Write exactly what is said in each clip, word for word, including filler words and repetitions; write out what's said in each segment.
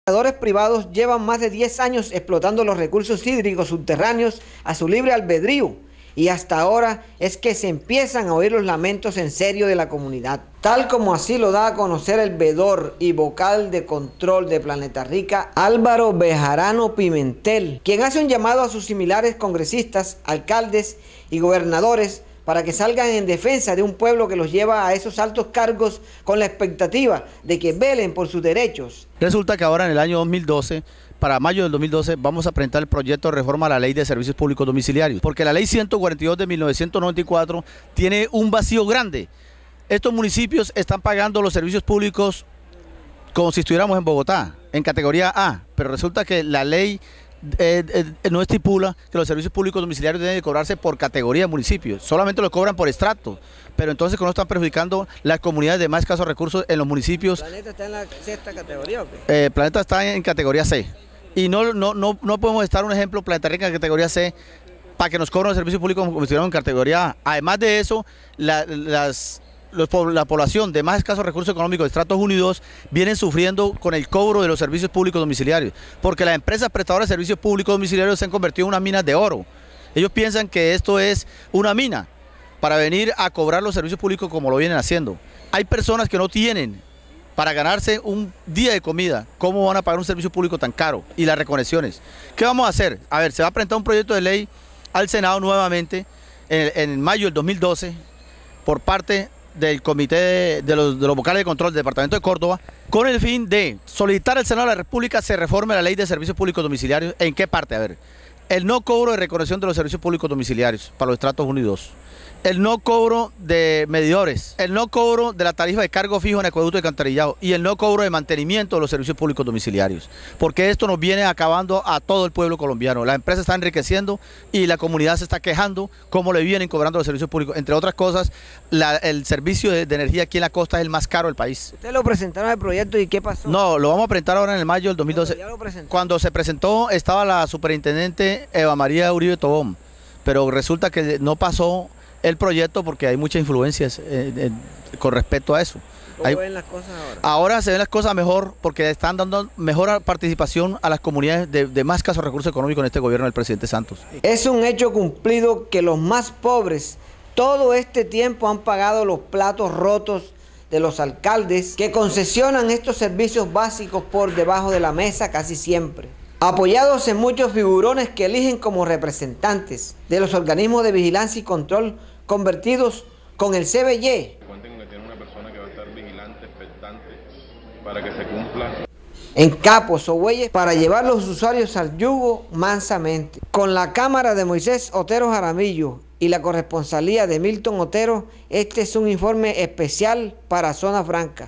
Exploradores privados llevan más de diez años explotando los recursos hídricos subterráneos a su libre albedrío y hasta ahora es que se empiezan a oír los lamentos en serio de la comunidad. Tal como así lo da a conocer el veedor y vocal de control de Planeta Rica, Álvaro Bejarano Pimentel, quien hace un llamado a sus similares congresistas, alcaldes y gobernadores para que salgan en defensa de un pueblo que los lleva a esos altos cargos con la expectativa de que velen por sus derechos. Resulta que ahora en el año dos mil doce, para mayo del dos mil doce, vamos a presentar el proyecto de reforma a la Ley de Servicios Públicos Domiciliarios, porque la Ley ciento cuarenta y dos de mil novecientos noventa y cuatro tiene un vacío grande. Estos municipios están pagando los servicios públicos como si estuviéramos en Bogotá, en categoría A, pero resulta que la ley Eh, eh, no estipula que los servicios públicos domiciliarios deben de cobrarse por categoría de municipios, solamente lo cobran por estrato, pero entonces ¿cómo están perjudicando las comunidades de más escasos recursos en los municipios? ¿Planeta está en la sexta categoría o qué? Eh, Planeta está en categoría C y no, no, no, no podemos estar un ejemplo Planeta Rica en categoría C para que nos cobren los servicios públicos como si estuviéramos en categoría A. Además de eso, la, las... Los, la población de más escasos recursos económicos de estratos uno y dos vienen sufriendo con el cobro de los servicios públicos domiciliarios, porque las empresas prestadoras de servicios públicos domiciliarios se han convertido en unas minas de oro. Ellos piensan que esto es una mina para venir a cobrar los servicios públicos como lo vienen haciendo. Hay personas que no tienen para ganarse un día de comida. ¿Cómo van a pagar un servicio público tan caro? Y las reconexiones. ¿Qué vamos a hacer? A ver, se va a presentar un proyecto de ley al Senado nuevamente en, en mayo del dos mil doce por parte del Comité de, de, los, de los vocales de control del Departamento de Córdoba, con el fin de solicitar al Senado de la República se reforme la Ley de Servicios Públicos Domiciliarios. ¿En qué parte? A ver, el no cobro de reconexión de los servicios públicos domiciliarios para los estratos uno y dos, el no cobro de medidores, el no cobro de la tarifa de cargo fijo en acueducto y alcantarillado y el no cobro de mantenimiento de los servicios públicos domiciliarios, porque esto nos viene acabando a todo el pueblo colombiano. La empresa está enriqueciendo y la comunidad se está quejando cómo le vienen cobrando los servicios públicos. Entre otras cosas, la, el servicio de, de energía aquí en la costa es el más caro del país. ¿Ustedes lo presentaron el proyecto y qué pasó? No, lo vamos a presentar ahora en el mayo del dos mil doce. Ya lo presentó. Cuando Cuando se presentó estaba la superintendente Eva María Uribe Tobón, pero resulta que no pasó el proyecto porque hay muchas influencias eh, eh, con respecto a eso. ¿Cómo hay, ven las cosas ahora? Ahora se ven las cosas mejor porque están dando mejor participación a las comunidades de, de más escasos recursos económicos en este gobierno del presidente Santos. Es un hecho cumplido que los más pobres todo este tiempo han pagado los platos rotos de los alcaldes que concesionan estos servicios básicos por debajo de la mesa casi siempre, apoyados en muchos figurones que eligen como representantes de los organismos de vigilancia y control convertidos con el C B Y. Cuenten que tiene una persona que va a estar vigilante, expectante, para que se cumpla. En capos o bueyes para llevar los usuarios al yugo mansamente. Con la cámara de Moisés Otero Jaramillo y la corresponsalía de Milton Otero, este es un informe especial para Zona Franca.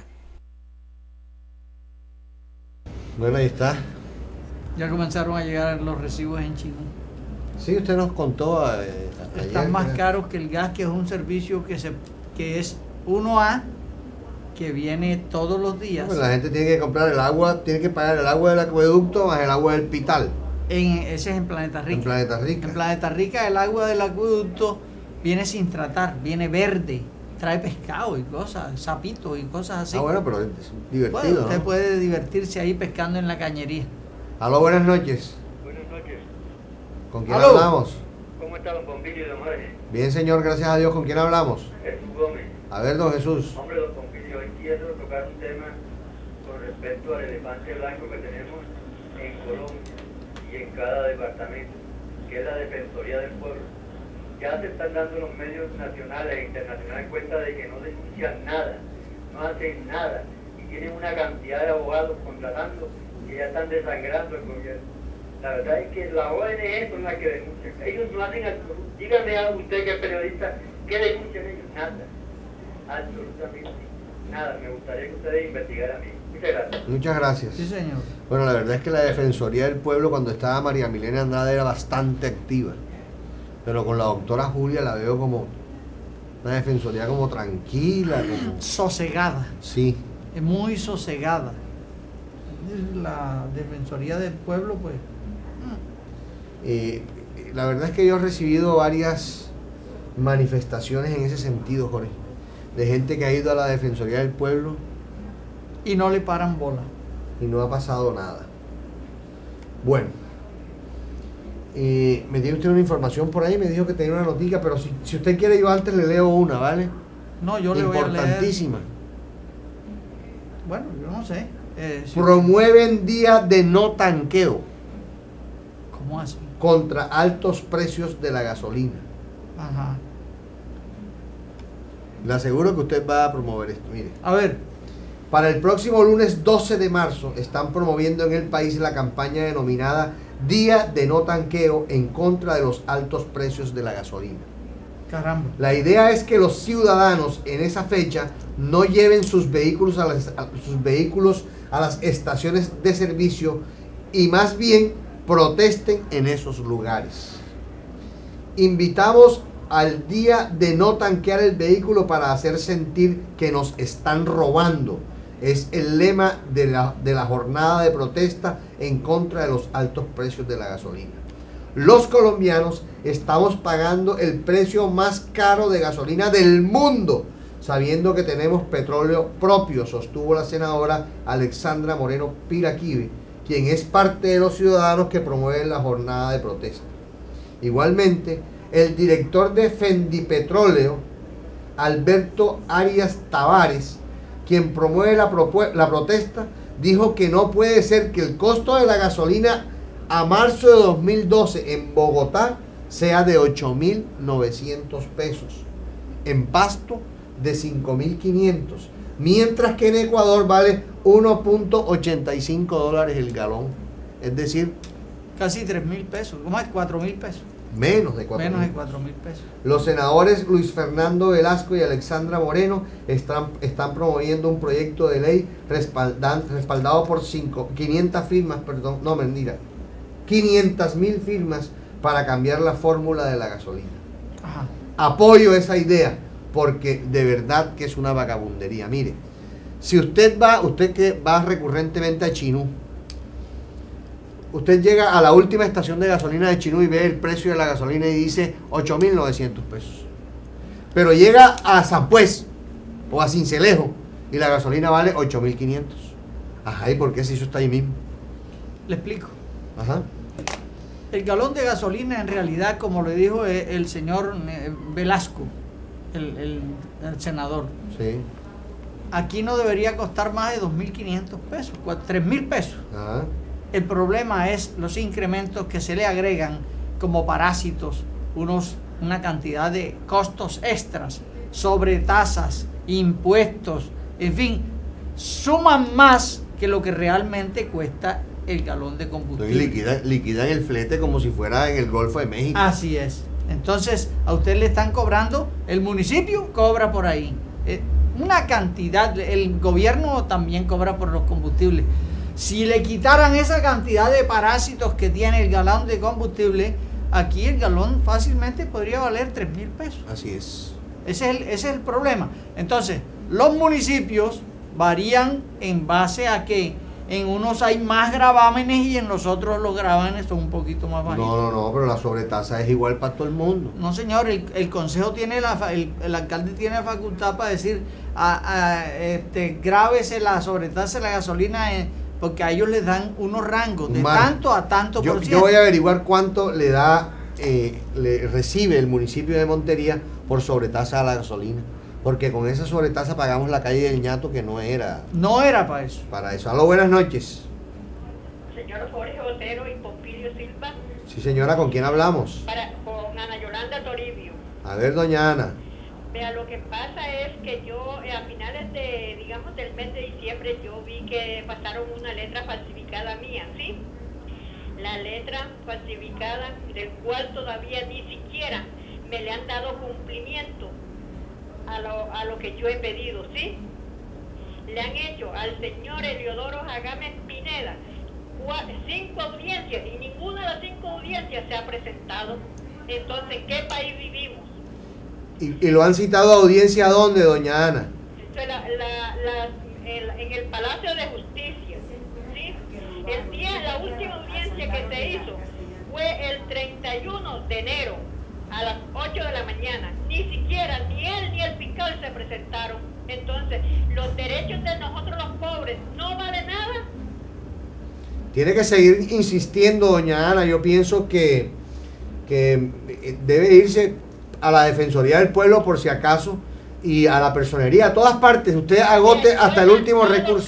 Bueno, ahí está. Ya comenzaron a llegar los recibos en China. Sí, usted nos contó. Eh, Están ayer, más que... caros que el gas, que es un servicio que, se, que es uno A, que viene todos los días. Bueno, la gente tiene que comprar el agua, tiene que pagar el agua del acueducto más el agua del Pital. En, ese es en Planeta Rica. En Planeta Rica. En Planeta Rica el agua del acueducto viene sin tratar, viene verde, trae pescado y cosas, sapitos y cosas así. Ah, bueno, pero es divertido, bueno, usted ¿no? puede divertirse ahí pescando en la cañería. Aló, buenas noches. Buenas noches. ¿Con quién Aló. hablamos? ¿Cómo está don Pompilio y don Jorge? Bien, señor, gracias a Dios. ¿Con quién hablamos? Jesús Gómez. A ver, don Jesús. Hombre, don Pompilio, hoy quiero tocar un tema con respecto al elefante blanco que tenemos en Colombia y en cada departamento, que es la Defensoría del Pueblo. Ya se están dando los medios nacionales e internacionales cuenta de que no denuncian nada, no hacen nada, y tienen una cantidad de abogados contratando que ya están desangrando el gobierno. La verdad es que la O N G son las que denuncian. Ellos no hacen absolutamente. Dígame a usted que es periodista, ¿qué denuncian ellos? Nada. Absolutamente nada. Me gustaría que ustedes investigaran a mí. Muchas gracias. Muchas gracias. Sí, señor. Bueno, la verdad es que la Defensoría del Pueblo, cuando estaba María Milena Andrade, era bastante activa. Pero con la doctora Julia la veo como una defensoría como tranquila, como... Sosegada. Sí. Es muy sosegada. La Defensoría del Pueblo, pues. Eh, la verdad es que yo he recibido varias manifestaciones en ese sentido, Jorge, de gente que ha ido a la Defensoría del Pueblo Y no le paran bola. y no ha pasado nada. Bueno, eh, me dio usted una información por ahí, me dijo que tenía una noticia, pero si, si usted quiere yo antes le leo una, ¿vale? No, yo le voy a leer. Importantísima. Bueno, yo no sé. Eh, si Promueven día de no tanqueo. ¿Cómo así? Contra altos precios de la gasolina. Ajá. Le aseguro que usted va a promover esto. Mire. A ver. Para el próximo lunes doce de marzo están promoviendo en el país la campaña denominada Día de no tanqueo en contra de los altos precios de la gasolina. Caramba. La idea es que los ciudadanos en esa fecha no lleven sus vehículos a las, a sus vehículos a las estaciones de servicio y más bien protesten en esos lugares. Invitamos al día de no tanquear el vehículo para hacer sentir que nos están robando. Es el lema de la, de la jornada de protesta en contra de los altos precios de la gasolina. Los colombianos estamos pagando el precio más caro de gasolina del mundo, sabiendo que tenemos petróleo propio, sostuvo la senadora Alexandra Moreno Piraquive, quien es parte de los ciudadanos que promueven la jornada de protesta. Igualmente, el director de Fendipetróleo, Alberto Arias Tavares, quien promueve la, la protesta, dijo que no puede ser que el costo de la gasolina a marzo de dos mil doce en Bogotá sea de ocho mil novecientos pesos, en Pasto de cinco mil quinientos, mientras que en Ecuador vale uno punto ochenta y cinco dólares el galón, es decir, casi tres mil pesos, ¿cómo es? cuatro mil pesos. Menos de cuatro Menos mil. de cuatro mil pesos. Los senadores Luis Fernando Velasco y Alexandra Moreno están, están promoviendo un proyecto de ley respaldan, respaldado por cinco, quinientas firmas, perdón, no mentira, quinientas mil firmas para cambiar la fórmula de la gasolina. Ajá. Apoyo esa idea porque de verdad que es una vagabundería. Mire, si usted va, usted que va recurrentemente a Chinú, usted llega a la última estación de gasolina de Chinú y ve el precio de la gasolina y dice ocho mil novecientos pesos. Pero llega a San Pues o a Sincelejo y la gasolina vale ocho mil quinientos. Ajá, ¿y por qué si eso está ahí mismo? Le explico. Ajá. El galón de gasolina en realidad, como le dijo el señor Velasco, el, el, el senador, Sí. aquí no debería costar más de dos mil quinientos pesos, tres mil pesos. Ajá. El problema es los incrementos que se le agregan como parásitos, unos, una cantidad de costos extras, sobre tasas, impuestos, en fin, suman más que lo que realmente cuesta el galón de combustible. Entonces liquida, liquidan el flete como si fuera en el Golfo de México. Así es. Entonces, a usted le están cobrando, el municipio cobra por ahí. Eh, una cantidad, el gobierno también cobra por los combustibles. Si le quitaran esa cantidad de parásitos que tiene el galón de combustible, aquí el galón fácilmente podría valer tres mil pesos. Así es. Ese es, el, ese es el problema. Entonces, los municipios varían en base a que en unos hay más gravámenes y en los otros los gravámenes son un poquito más bajitos. No, no, no, pero la sobretasa es igual para todo el mundo. No, señor, el, el consejo tiene la, el, el alcalde tiene la facultad para decir, a, a, este, grávese la sobretasa de la gasolina, en, porque a ellos les dan unos rangos de Mar, tanto a tanto yo, por ciento. Yo voy a averiguar cuánto le da, eh, le recibe el municipio de Montería por sobretasa a la gasolina. Porque con esa sobretasa pagamos la calle del Ñato, que no era. No era para eso. Para eso. Aló, buenas noches. Señor Jorge Otero y Pompilio Silva. Sí, señora, ¿con quién hablamos? Para, con Ana Yolanda Toribio. A ver, doña Ana. Vea, lo que pasa es que yo eh, a finales de, digamos, del mes de diciembre, yo vi que pasaron una letra falsificada mía, ¿sí? La letra falsificada, del cual todavía ni siquiera me le han dado cumplimiento a lo, a lo que yo he pedido, ¿sí? Le han hecho al señor Eliodoro Jagames Pineda cinco audiencias y ninguna de las cinco audiencias se ha presentado. Entonces, ¿en qué país vivimos? ¿Y, y lo han citado a audiencia dónde, doña Ana? La, la, la, el, en el Palacio de Justicia, ¿sí? El día, la última audiencia que se hizo fue el treinta y uno de enero a las ocho de la mañana. Ni siquiera ni él ni el fiscal se presentaron. Entonces, los derechos de nosotros los pobres no valen nada. Tiene que seguir insistiendo, doña Ana. Yo pienso que, que debe irse a la Defensoría del Pueblo por si acaso y a la personería, a todas partes. Usted agote hasta el último recurso.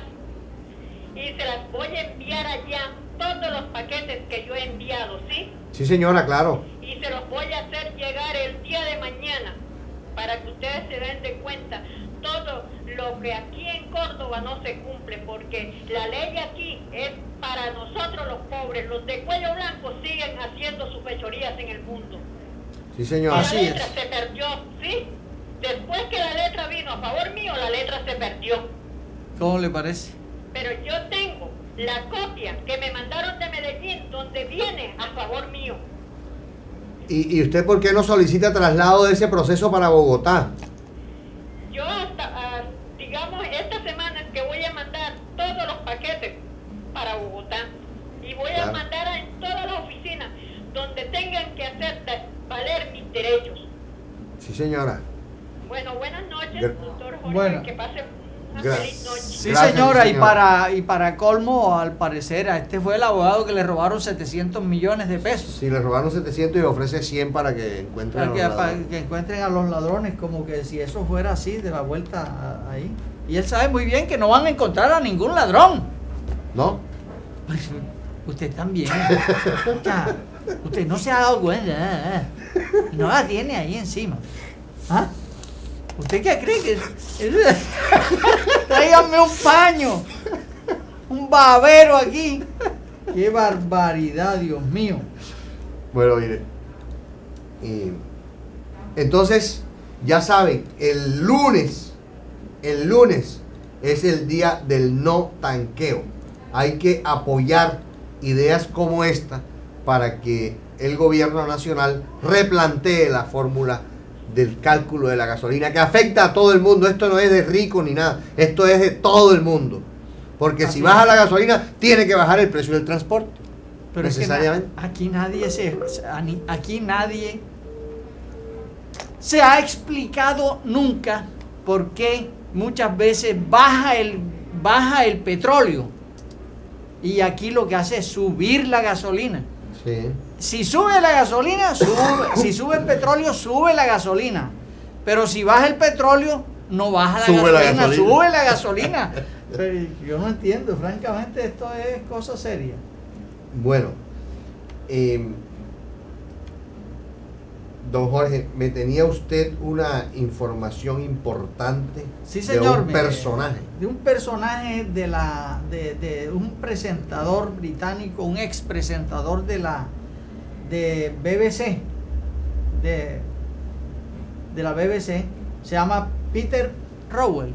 Y se las voy a enviar allá, todos los paquetes que yo he enviado, ¿sí? Sí, señora, claro. Y se los voy a hacer llegar el día de mañana para que ustedes se den de cuenta todo lo que aquí en Córdoba no se cumple, porque la ley aquí es para nosotros los pobres. Los de cuello blanco siguen haciendo sus fechorías en el mundo. Sí, señora. La Así letra es. se perdió, ¿sí? Después que la letra vino a favor mío, la letra se perdió. ¿Cómo le parece? Pero yo tengo la copia que me mandaron de Medellín, donde viene a favor mío. ¿Y, y usted por qué no solicita traslado de ese proceso para Bogotá? Yo hasta, ah, digamos, esta semana es que voy a mandar todos los paquetes para Bogotá. Y voy Claro. a mandar a, en todas las oficinas donde tengan que hacer de- valer mis derechos. Sí, señora. Bueno, buenas noches, Gra- doctor Jorge. Bueno. Que pase una Gra- feliz noche. Sí, Gracias, señora, y señora. para, y para colmo, al parecer, a este fue el abogado que le robaron setecientos millones de pesos. Si le robaron setecientos y ofrece cien para que encuentren a Para los que, para ladrones. que encuentren a los ladrones, como que si eso fuera así, de la vuelta a- ahí. Y él sabe muy bien que no van a encontrar a ningún ladrón. ¿No? Pues, usted también. Ya, usted no se ha dado cuenta. ah, ah. No la tiene ahí encima. ¿Ah? ¿Usted qué cree que es? Tráigame un paño. Un babero aquí. Qué barbaridad, Dios mío. Bueno, mire. Y entonces, ya saben, el lunes, el lunes es el día del no tanqueo. Hay que apoyar ideas como esta para que el gobierno nacional replantee la fórmula del cálculo de la gasolina que afecta a todo el mundo. Esto no es de rico ni nada, esto es de todo el mundo. Porque Así si baja es. la gasolina, tiene que bajar el precio del transporte. Pero es que necesariamente. na- aquí nadie se aquí nadie se ha explicado nunca por qué muchas veces baja el baja el petróleo y aquí lo que hace es subir la gasolina. Sí. Si sube la gasolina, sube, si sube el petróleo, sube la gasolina. Pero si baja el petróleo, no baja la, Sube la gasolina, gasolina. sube la gasolina. Pero yo no entiendo, francamente, esto es cosa seria. Bueno, eh, don Jorge, me tenía usted una información importante Sí, señor. de un me- personaje. De un personaje de la. De, de un presentador británico, un ex presentador de la. de B B C. De, de la B B C. Se llama Peter Rowell.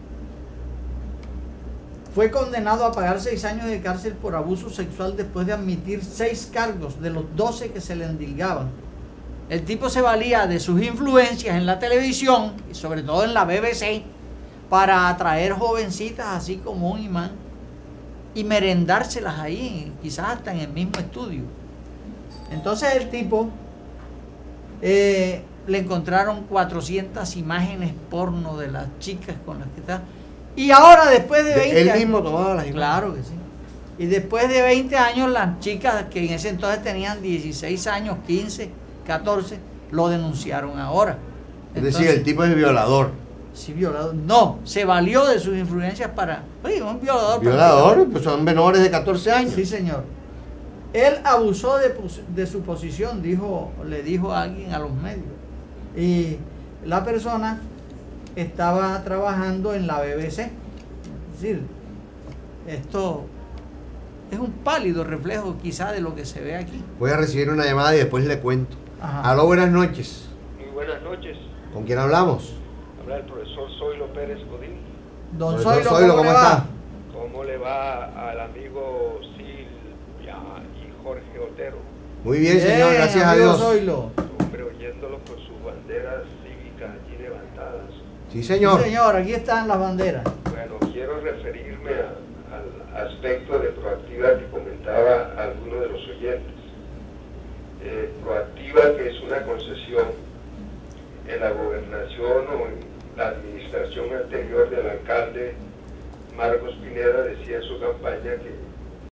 Fue condenado a pagar seis años de cárcel por abuso sexual después de admitir seis cargos de los doce que se le endilgaban. El tipo se valía de sus influencias en la televisión, y sobre todo en la B B C, para atraer jovencitas así como un imán y merendárselas ahí, quizás hasta en el mismo estudio. Entonces el tipo eh, le encontraron cuatrocientas imágenes porno de las chicas con las que está. Y ahora después de veinte Él años, mismo tomaba las imágenes. claro que sí. Y después de veinte años, las chicas que en ese entonces tenían dieciséis años, quince, catorce, lo denunciaron ahora. Es decir, el tipo es violador. Sí, violador. No, se valió de sus influencias para. Oye, un violador. Violador, pues son menores de catorce años. Sí, señor. Él abusó de, pos- de su posición, dijo, le dijo a alguien a los medios. Y la persona estaba trabajando en la B B C. Es decir, esto es un pálido reflejo quizá de lo que se ve aquí. Voy a recibir una llamada y después le cuento. Ajá. Aló, buenas noches. Muy buenas noches. ¿Con quién hablamos? Habla el profesor Zoilo Pérez Godín. Don Profesor Zoilo, Zoilo, ¿cómo, ¿cómo le va? está? ¿Cómo le va al amigo Silvia y Jorge Otero? Muy bien, señor, Bien, gracias a amigo Dios. Zoilo. Hombre, oyéndolo con sus banderas cívicas allí levantadas. Sí, señor. Sí, señor, aquí están las banderas. Bueno, quiero referirme a- al aspecto de Proactiva que comentaba alguno de los oyentes. Eh, Proactiva, que es una concesión en la gobernación o en la administración anterior del alcalde Marcos Pineda, decía en su campaña que